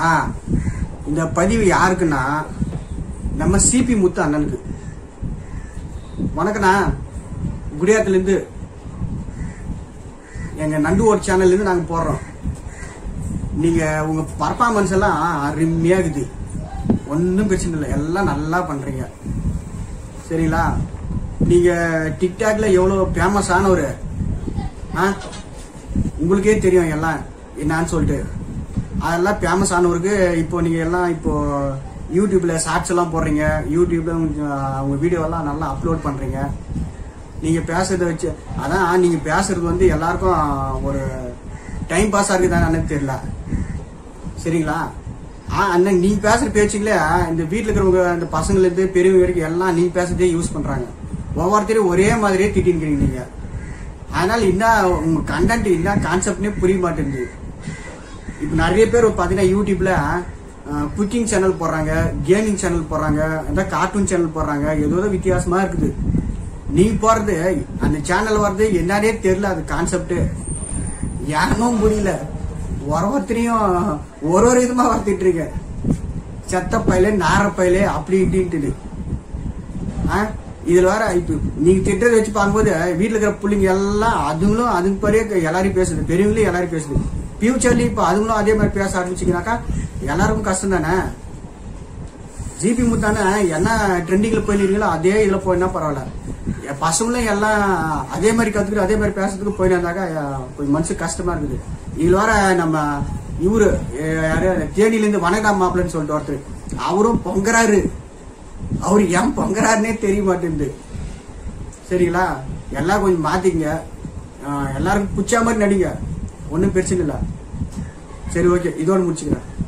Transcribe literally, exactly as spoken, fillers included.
ஆ இந்த பதிவு யாருக்குன்னா நம்ம சிபி முத்து அண்ணனுக்கு. வணக்கண்ணா, குடியாத்துலேருந்து எங்க நண்டு ஒரு சேனல்ல இருந்து நாங்க போடுறோம். நீங்க உங்க பர்ஃபார்மன்ஸ் எல்லாம் அருமையா இருக்குது, ஒன்றும் பிரச்சனை இல்லை, எல்லாம் நல்லா பண்றீங்க சரிங்களா. நீங்க டிக்டாக்ல எவ்வளவு ஃபேமஸ் ஆனவரு உங்களுக்கே தெரியும் எல்லாம் என்னன்னு சொல்லிட்டு. அதெல்லாம் ஃபேமஸ் ஆனவருக்கு இப்போ நீங்க எல்லாம் இப்போ யூடியூப்ல ஷார்ட்ஸ் எல்லாம் போடுறீங்க, யூடியூப்ல உங்க வீடியோ எல்லாம் நல்லா அப்லோட் பண்றீங்க. நீங்க பேசுறத வச்சு அதான் நீங்க பேசுறது வந்து எல்லாருக்கும் ஒரு டைம் பாஸ் ஆகுதான்னு எனக்கு தெரியல சரிங்களா. அண்ணன் நீங்க பேசுற பேச்சுங்களே இந்த வீட்டுல இருக்கிறவங்க இந்த பசங்கள்ல இருந்து பெரியவங்க வரைக்கும் எல்லாம் நீங்க பேசுறதே யூஸ் பண்றாங்க. ஒவ்வொருத்தரையும் ஒரே மாதிரியே திட்டிருக்கிறீங்க நீங்க. அதனால என்ன உங்க கண்டென்ட் என்ன கான்செப்ட்னே புரிய மாட்டேங்குது. இப்ப நிறைய பேர் பாத்தீங்கன்னா யூடியூப்ல குக்கிங் சேனல் போடுறாங்க, கேமிங் சேனல் போடுறாங்க, இந்த கார்ட்டூன் சேனல் போடுறாங்க, ஏதோ வித்தியாசமா இருக்குது. நீங்க போறது அந்த சேனல் வர்றது என்னன்னே தெரியல, அது கான்செப்ட் யாரும் புரியல. ஒருத்தரையும் ஒரு ஒரு விதமா வளர்த்திட்டு இருக்க, செத்த பயில நார பயில அப்படி இப்படின்ட்டு. இதுல வர இப்ப நீங்க திட்டத்தை வச்சு பார்க்கும்போது வீட்டுல இருக்கிற பிள்ளைங்க எல்லாம் அதுங்களும் அதுக்கு பிறகு எல்லாரையும் பேசுது, பெரியவங்களையும் எல்லாரும் பேசுது. ஃபியூச்சர்லயும் இப்ப அதுங்களும் அதே மாதிரி பேச ஆரம்பிச்சுக்கினாக்கா எல்லாருக்கும் கஷ்டம் தானே. ஜிபி முத்தானே என்ன ட்ரெண்டிங்ல போயிருக்கீங்களோ அதே இதுல போயினா பரவாயில்ல. பசங்களும் எல்லாம் அதே மாதிரி கத்துக்கிட்டு அதே மாதிரி பேசுறதுக்கு போயிருந்தாக்கா கொஞ்சம் மனசு கஷ்டமா இருக்குது. இதுல வர நம்ம இவரு யாரு தேனியில இருந்து வணக்கம் மாப்பிள்ளன்னு சொல்லிட்டு ஒருத்தர் அவரும் பொங்கறாரு. அவரு ஏன் பொங்கறாருன்னே தெரிய மாட்டேங்குது சரிங்களா. எல்லாம் கொஞ்சம் மாத்திங்க, எல்லாருக்கும் பிடிச்ச மாதிரி நடிங்க, ஒன்னும் பிரச்சனை இல்லை. சரி ஓகே, இதோட முடிச்சுக்கிறேன்.